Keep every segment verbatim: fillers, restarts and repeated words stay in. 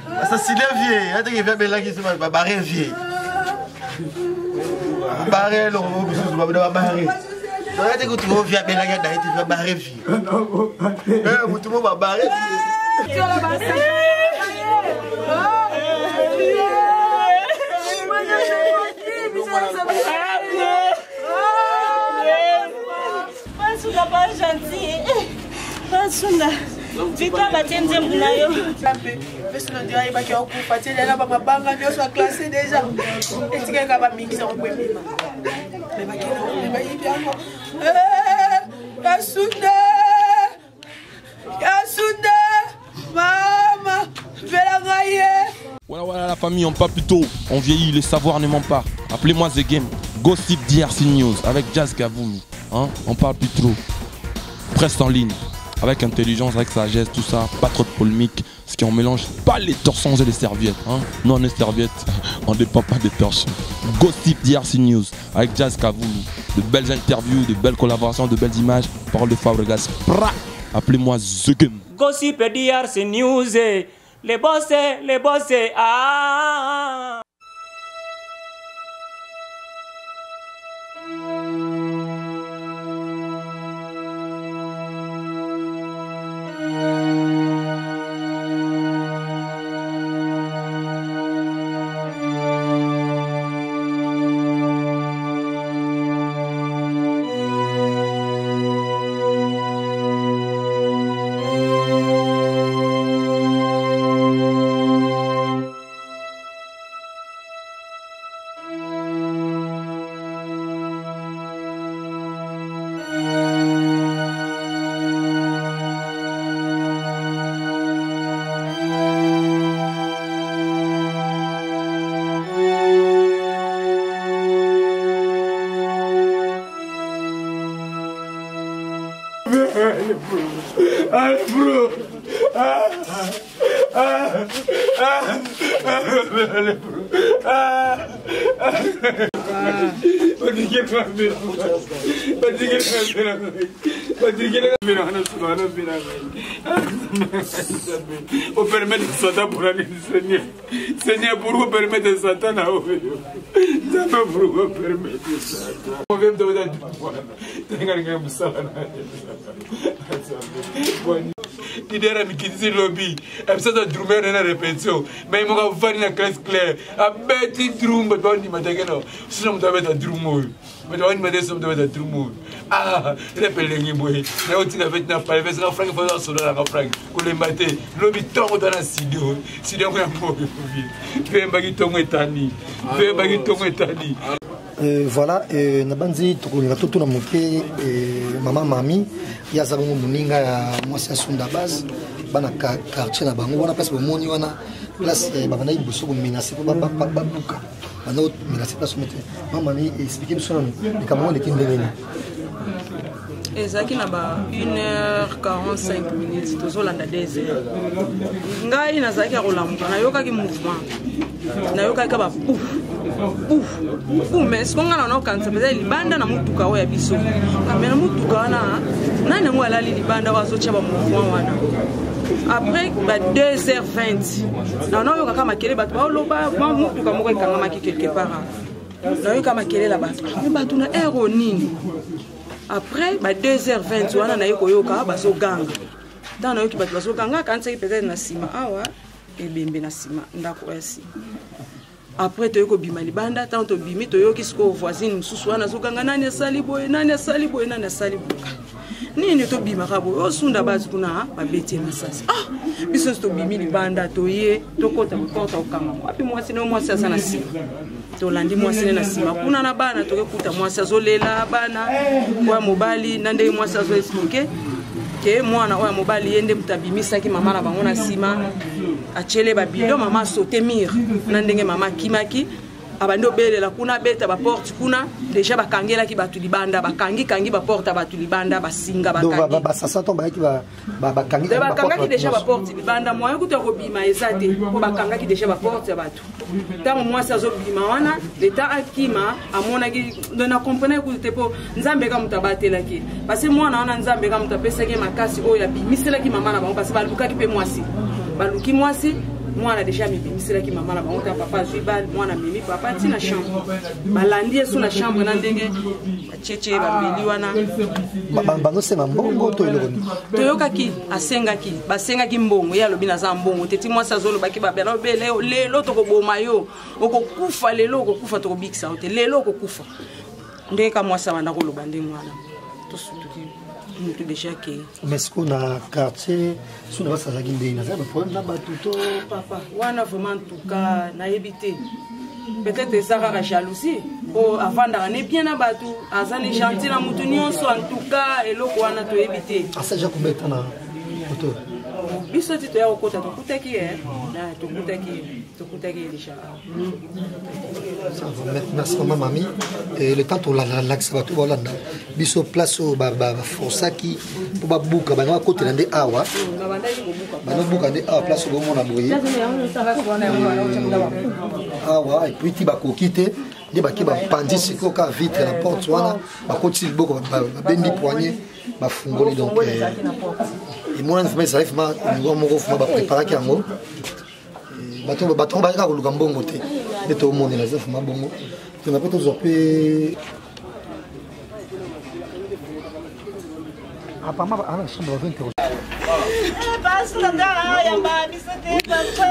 Assassiné vieux. Il y a des belles qui sont barrés vieux. Barré, non, on va pas barrer. Il y a des qui sont vieux, mais là, il y a des qui sont barrés vieux. Eh, tout le monde va barrer vieux. Pas pas gentil. Pas sunda. Vita batenze mbunayo. Parce que nous dirait pas qu'il y a beaucoup parti là ba banga bio soit classé déjà. Et tu que ba mixer en premier. Mais ba qui ba y bien. Eh, ba sunda. Ya sunda. Maman, je vais la railler. Voilà, voilà la famille, on parle plus tôt, on vieillit, le savoir ne ment pas. Appelez-moi The Game, Gossip D R C News avec Jazz Gavoulou. Hein? On parle plus trop. Presse en ligne, avec intelligence, avec sagesse, tout ça, pas trop de polémique. Ce qui on mélange pas les torsons et les serviettes. Hein? Nous on est serviettes, on ne dépend pas des torsons. Gossip D R C News avec Jazz Gavoulou. De belles interviews, de belles collaborations, de belles images. Parole de Fabregas. Appelez-moi The Game. Gossip D R C News. Les bossés, les bossés, ah. Allez, bro. Ah, ah, ah, allez, bro. Ah, ah. Padikir kami, padikir kami, padikir kami. Anak sudah anak bina. O permite satan por ali senhor, senhor por o permite satan a ouvir. Também por o permite satan. O vem do da tenga ninguém buscar nada. Idera mikitisi lobby, absada drummer na répétition, mais mo ka fani na classe claire, a beti drum but wani matakeno, sino mo tabeta drumo. But wani madeso mo tabeta drumo. Ah, repele ngi boy. Na otinga vet na pa, vesa frank fa so na frank. Ko le mate, lobby tongo dana sidio. Sidio ko yambo. Ve mbagi tongo etani. Ve mbagi tongo etani. Euh, voilà, euh, Nabanzi, tout le monde, maman, mamie, il y a Zabongo Muninga, moi c'est Sunda base, bana quartier na bango, on a place pour moni, on a place, babana il bosse comme menacé pour babuka, on a autre menacé place mettre. Maman, mamie, expliquez-nous ça, les Cameroun les Kindéréni. ezaki na ba une heure quarante-cinq minutes tozolanda deux heures ngai nazalaki ya kolamuka nayokaki mouvement nayokaki ba pouf pouf pouf mais sikonga na okanisa mpenza libanda na mutuka oyo ya biso kambe na mutuka wana nani yango alali libanda wazotia ba mouvement wana après ba deux heures vingt na nayoka makele bato baoloba mutuka moko ekangamaki quelque part nayoka makele la bato bato na ero nini. Après, bah deux heures vingt, on a eu koyoka, baso gang. Dans le qui baso ganga, quand c'est peut-être na sima, ah ouais, et bimbe na sima, ndako esi. Après, tu as bimali banda, tant to bimi, tu as qui se voisine, msuswana zoganga, nani sali boy, nani sali boy, nani sali boy. Ni ni to bima kabo, o sunda bazi kuna, ba beti na sasa. Ah, biso to bimi li banda, to ye, to kota kota okanga. Api mwasi no mwasi asa na sima. To landi mwasi na sima. Kuna na bana to kuta mwasi azolela bana, kwa mobali nande mwasi azo expliquer ke mwana oya mobali yende mutabimisa ki mama na bango na sima. Achele ba bilo mama sauter mire. Nandenge mama kimaki. Abando belela kuna beta ba porte kuna déjà ba kangela ki batu libanda ba kangi kangi ba porte batu libanda ba singa ba kangi ba ba sasa to ba ki ba ba kangi ba kanga ki déjà ba porte libanda moyo kuta ko bima ezate ko ba kanga ki déjà ba porte batu tango moi ça zo bima wana leta akima amona ki na comprendre ku te po nzambe ka mutabatela ki parce que moi na wana nzambe ka mutapesa ki makasi o ya bimisela ki mama na bango parce que ba luka ki pe mwasi ba luki mwasi moi na déjà mibimisela ki maman la bango ta papa zibal moi na mimi papa ti na chambre balandi sous la chambre na ndenge cheche bambeli wana bango senga mbongo to eloko toyokaki asengaki basengaki mbongo ya lobi naza mbongo teti moi sa zolo baki babela bele lelo tokoboma yo okokufa lelo okokufa tokobikisa ote lelo okokufa ndenge ka moi sa banda koloba ndenge wana tosutuki mutu déjà que mais ce qu'on a quartier sous la salle guindé na za problème na batuto papa wana vraiment en tout cas na éviter peut-être ça la jalousie oh avant d'aller bien na batu azali gentil na mutu nyonso en tout cas eloko wana to éviter asa ja combien na auto biso ti to ya okota to kutaki eh na to kutaki to kutaki déjà merci maman mamie et le temps to la l'axe ba to bolanda biso place au ba ba forsaki pour ba buka ba na côté ndé awa ba no buka ndé awa place au mona boye awa et puis ti ba kokite ndi ba ki ba pandi siko ka vitre la porte wana ba koti boko ba bendi poignet ba fungoli donc et moi on fait ça il faut ma ngo faut ba préparer kango bato bato ba ka kuluka mbongo te et to monde la zef ma bongo tu n'as pas tous opé apparemment à la chambre vingt euros passe là ya ba bisete papa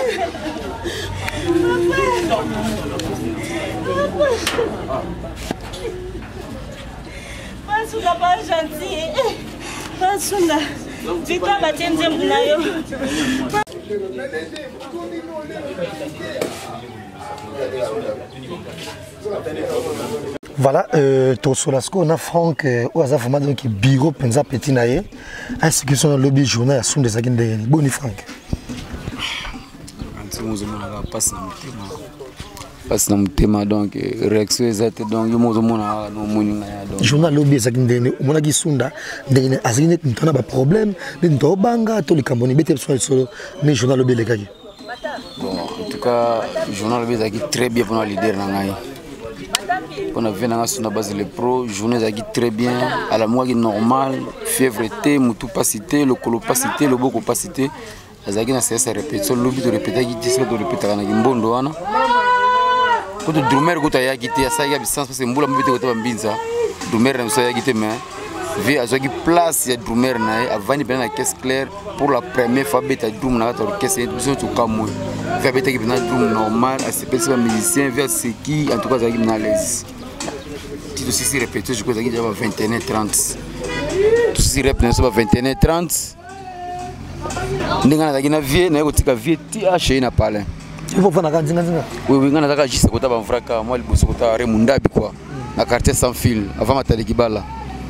passe là pas gentil passe là Vita batenze mbunayo voilà euh to solasco on a Franck ou aza vraiment donc bureau penza petit naé ainsi que son lobby journal à son des agenda boni Franck antimuzo mona passe na mutema passe na mutema donc réaction exacte donc yo mozo mona no muninga ya donc journal lobby agenda mona gisunda ndene azine ntona ba problème ndo banga to likamboni bete so solo mais journal lobby le kaki bon en tout cas journal lobby zaki très bien pour leader na ngai on a vu na suna base le pro journée zaki très bien à la mois qui normal fièvre té mutu pas cité le colo pas cité le boko pas cité azaki na cesse répétition lobby de répéter qui dit de répéter na ngimbondo wana ko de drumer ko ta ya kité ça ya bisance parce que mbula mbite ko ta mbinza drumer na so ya kité mais vi azaki place ya drumer na avani bena caisse claire pour la première fois beta drum na ta orchestre et tout comme vi beta ki bena drum normal à ce petit musicien vi ce qui en tout cas azaki na l'aise tout ceci répété je crois azaki déjà vingt et un trente tout ceci répété ça vingt et un trente ndinga na na vie na ko tika vie ti a chez na palais il faut faire na nzinga nzinga oui oui ngana taka jise ko ta ba mfraka moi liboso ko ta remundabi quoi na quartier sans fil avant matali kibala.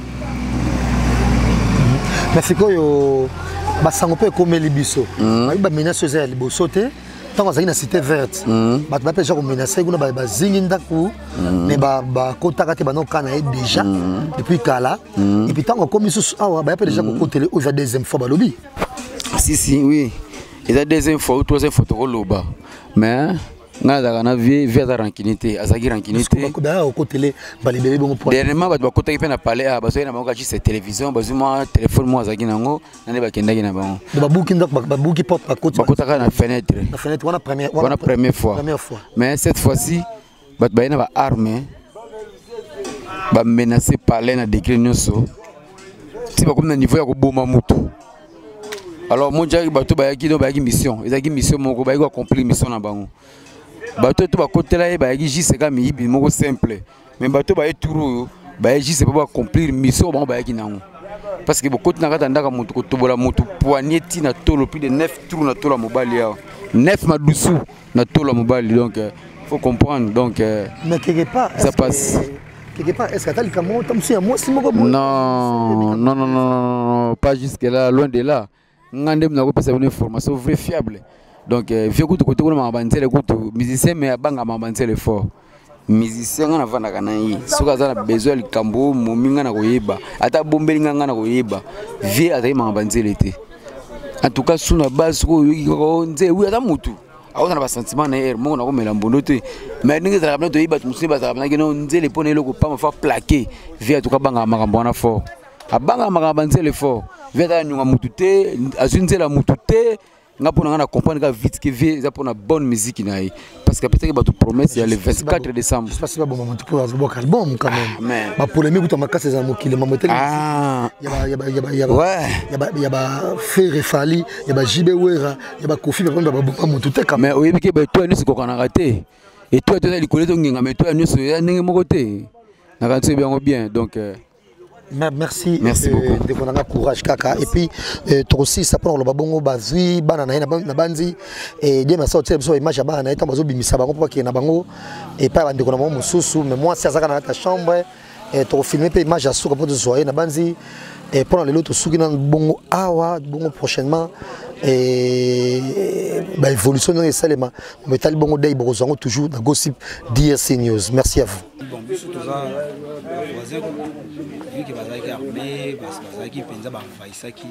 Mais c'est quoi yo basango pe komeli biso ba ba menace za liboso te tant que na cité verte ba ba pe ja ko menacer kuna ba ba zingi ndaku mais ba ba kotaka te ba no kana déjà depuis kala et puis tant que comme isu awa ba pe déjà ko kotele au deuxième fois ba lobby si si oui et la deuxième fois ou troisième fois to loba mais ngada kana vie vie za rankinité azaki rankinité ko ba ko télé ba libéré bon point dernièrement ba ko teki pe na parler a baso na moko ci cette télévision bazuma téléphone mo azaki nango nane ba kendaki na bango ba buki ndak ba buki porte ba côté ba kotaka na fenêtre na fenêtre wana première wana première fois première fois mais cette fois-ci ba ba na ba arme ba menacer parler na décret nyonso si ba comme na niveau ya ko boma mutu. Alors mon dieu bato ba yaki do ba yaki mission ezaki mission moko ba yaki accomplir mission na bango bato to ba kotela e ba yaki juste ka miyibi moko simple mais bato ba eturu ba yaki juste pas accomplir mission bango ba yaki nango parce que beaucoup na kata ndaka mutu ko tobola mutu poigneti na tolo plus de neuf trous na tolo mobali ya neuf madusu na tolo mobali donc faut comprendre donc mais quelque part ça passe quelque part est-ce que t'as le camo tam si moi si moko non non non non pas jusque là loin de là ngande mna ko pesa une information vraie fiable donc vieux coup de côté ko mabanzele ko musicien mais abanga mabanzele fort musicien ngana vanda kana yi soka za na besoin le kambo mominga na koyeba ata bombeli nganga na koyeba vieux ata mabanzele te en tout cas suna base ko ko nze wi ata mutu aona ba sentiment na er mo na ko mela mbondo te mais ninga za kabna to yiba tumusi ba za kabna kino nzele pone loko pa ma fa plaquer vieux to ka banga makambo na fort abanga makambo nzele fort veta nyunga mutute azunzela mutute nga pona nga comprendre ka vite que vie za pona bonne musique na yi parce que peut-être que tu promesse il y a le vingt-quatre décembre je sais pas si c'est bon moment pour avoir album quand même ma polémique tu m'as ces amours qui le mamotel ah il y a il y a il y a il y a ouais il y a il y a Ferre Fali il y a Jibe Wera il y a Kofi ba ba mon tout est mais oyebi ke ba toi ni ce qu'on a raté et toi tu as les collègues nginga mais toi ni ce ya ndenge moko te na ka tse bien bien donc merci merci beaucoup de qu'on a courage kaka et puis toi aussi ça prend le babongo bazui bana na na banzi et bien ça tu sais image bana na eta bazo bimisa bango pour qu'il na bango et pas bande qu'on a mon susu mais moi c'est ça dans ta chambre et tu filmer pe image à souka pour te soyer na banzi et pendant les autres souki na bongo awa bongo prochainement et bah évolution dans les salema mais tal bongo day bozango toujours dans Gossip D R C News. Merci à vous. Bon biso toza voisin vu que bazaki armé bazaki penza ba faisaki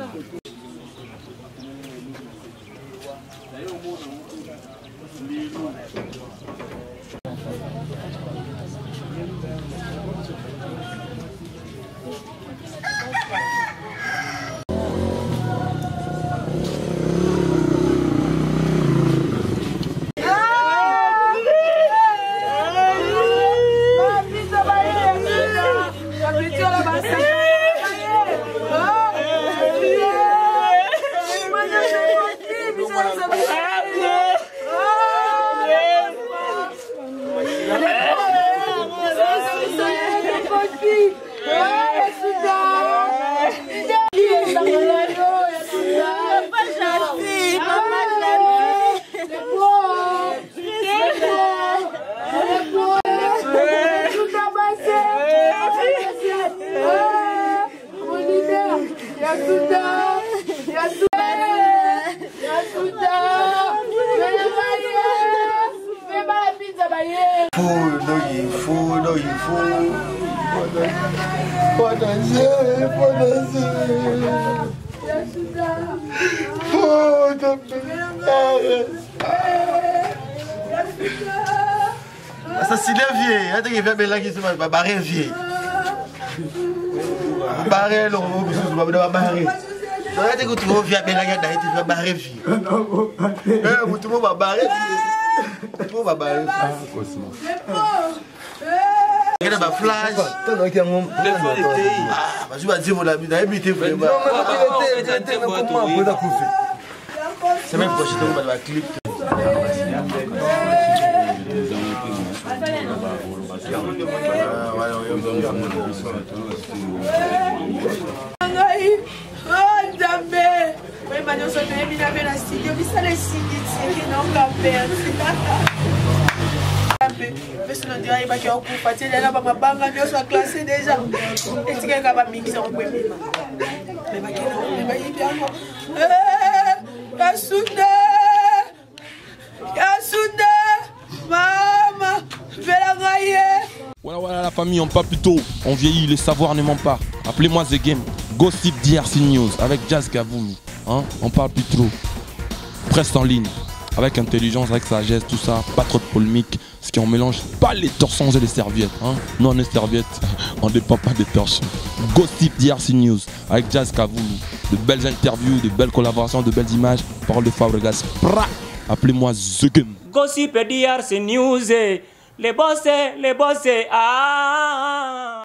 Assassiné vieux, il y a des gens qui sont barrés vieux. Barré, l'on va barrer. Il y a des gens qui sont barrés vieux. Tout le monde va barrer. Tout le monde va barrer. Il y a des flash. Ah, je vais dire mon ami, il a évité vraiment. C'est même prochain, on va clip. Voilà, voilà la famille, on parle plus tôt, on vieillit, le savoir ne ment pas. Appelez-moi The Game, Gossip D R C News avec Jazz Gavoulou. Hein? On parle plus trop. Presse en ligne, avec intelligence, avec sagesse, tout ça, pas trop de polémique. Ce qui on mélange pas les torsons et les serviettes. Hein? Non, on est serviettes, on ne dépend pas des torsons. Gossip D R C News avec Jazz Gavoulou. De belles interviews, de belles collaborations, de belles images. Parole de Fabregas. Appelez-moi The Game. Gossip D R C News. Les bossés, les bossés, ah.